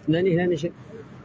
ناني هنا شي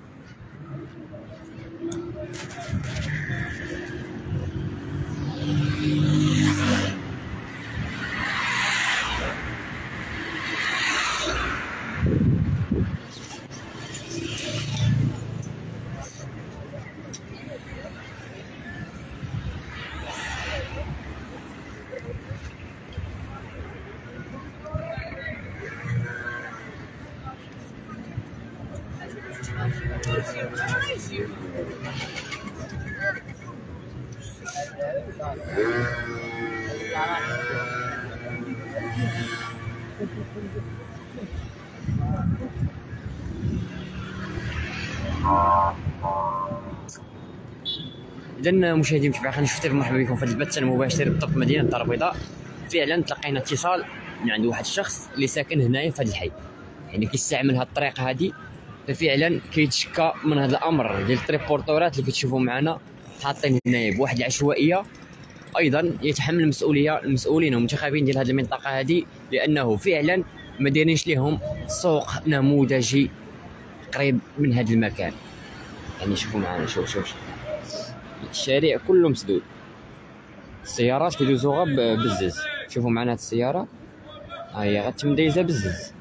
إذن مشاهدي متابعين خلينا نشوف مرحبا بكم في هذا البث المباشر بالضبط مدينة الدار البيضاء. فعلا تلقينا اتصال من عند واحد الشخص اللي ساكن هنايا في هذا الحي، يعني كيستعمل هذه الطريقة هذه، ففعلا كيتشكى من هذا الأمر ديال التريبورتورات اللي كتشوفوا معنا حاطين هنايا بواحد العشوائية. أيضا يتحمل المسؤولية المسؤولين والمنتخبين ديال هذه المنطقة هذه، لأنه فعلا ما دايرينش ليهم سوق نموذجي قريب من هذا المكان. يعني شوفوا معنا، شوف الشارع كله مسدود، السيارات كيدوزوها بزز. شوفوا معنا هاد السيارة ها هي غتمدايزة بزز.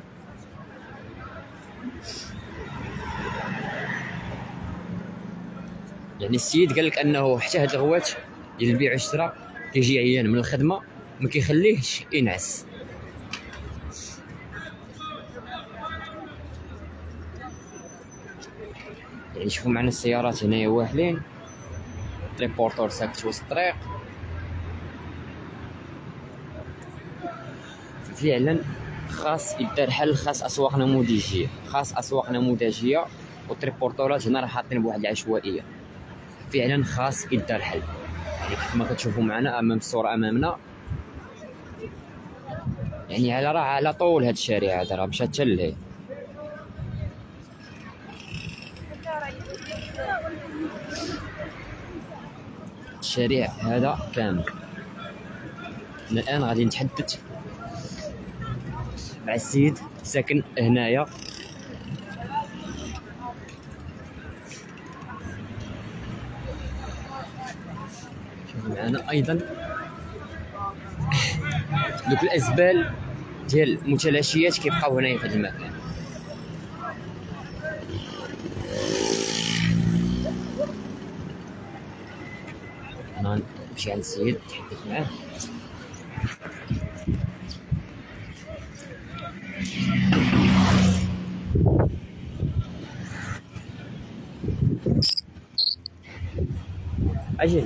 يعني السيد قال لك انه حتى هاد الغوات ديال البيع والشراء كيجي عيان من الخدمة ما كيخليهش ينعس. يعني شوفوا معنا السيارات هنايا واحلين، تريبورتور ساكت وسط الطريق. فعلا خاص يدار حل، خاص اسواق نموذجيه، والتريبورتورات هنا راه حاطين بواحد العشوائيه. فعلا خاص يدار حل. يعني كيف ما كتشوفوا معنا امام الصوره امامنا، يعني على طول هذا الشارع هذا راه مشى حتى لهيه. الشارع هذا كامل. الان غادي نتحدث مع السيد ساكن هنايا. شوفوا معنا ايضا دوك الازبال ديال المتلاشيات كيبقاو هنايا في هذا المكان. انا نمشي عند السيد نتحدث معاه. اجي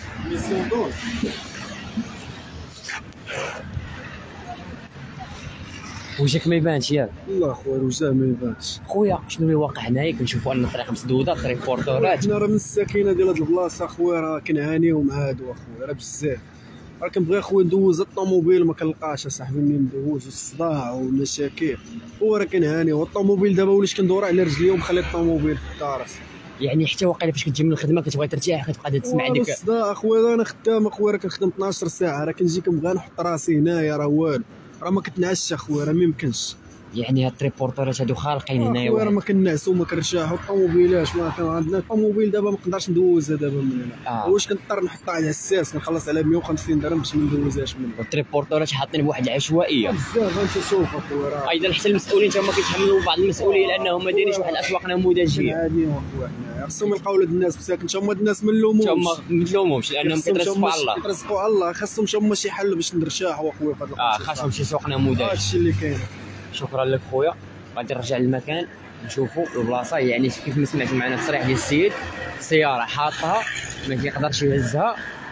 وجهك ما يبانش ياك؟ لا خويا وجه ما يبانش. خويا شنو اللي واقع هنايا؟ كنشوفوا ان الطريق مسدوده، تريبورتورات. حنا راه من الساكنه ديال هاد البلاصه خويا راه كنعانيو مع هادو اخويا راه بزاف. راه كنبغي اخويا ندوز الطوموبيل ما كنلقاش اصاحبي منين ندوز، الصداع والمشاكل وراه كنعانيو. الطوموبيل دابا وليت كندور على رجلي ومخلي الطوموبيل في الدار. يعني حتى واقيلا فاش كتجي من الخدمه كتبغي ترتاح كتبقى تسمع ديك الصداع اخويا. انا خدام اخويا راه كنخدم 12 ساعه، راه كنجي كنبغي نحط راسي هنايا راه والو، راه ما كتنعسش اخويا، راه ما يمكنش. يعني هاد التريبورتورات هادو خالقين هنايا اخويا راه ما كنعسو وما كنرتاحو. الطوموبيلات ما كان عندنا الطوموبيل دابا ما نقدرش ندوزها دابا من هنا. واش كنضطر نحطها على الساس نخلص على 150 درهم باش ما ندوزهاش من هنا. التريبورتورات حاطين بواحد العشوائيه بزاف. انت شوف اخويا راه ايضا حتى المسؤولين تما كيتحملوا بعض المسؤوليه لانهم ما دايرينش واحد الاسواق نموذجيه. عاديين اخويا حنايا خصهم يلقاو لهاد الناس مساكن. هما الناس ما نلومهمش لانهم كيترزقوا على الله. كيترزقوا على الله. خاصهم هما شي حل باش نرتاحوا اخويا في هاد خاصهم شي سوق نموذجي. هادشي اللي كاين. شكرا لك خويا. غادي نرجع للمكان نشوفوا البلاصه. يعني كيف ما سمعتوا معنا التصريح ديال السيد، السياره حاطها ما كيقدرش يهزها،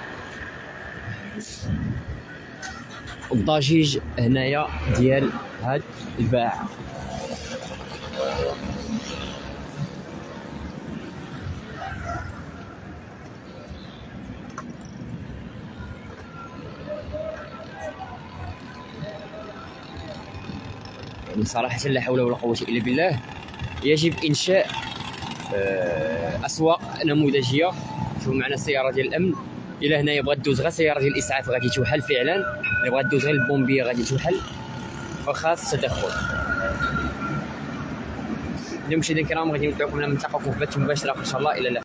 الضجيج هنايا ديال هاد الباعه. يعني صراحة لا حول ولا قوة إلا بالله، يجب إنشاء أسواق نموذجية. شوفوا معنا السيارة ديال الأمن، إلى هنايا بغات دوز غير سيارة ديال الإسعاف غادي توحل فعلا، إلا بغات دوز غير البومبية غادي توحل، فخاص تدخل. المشاهدين الكرام غادي ندعوكم لنلتقاكم في بث مباشر ان شاء الله. الى اللقاء.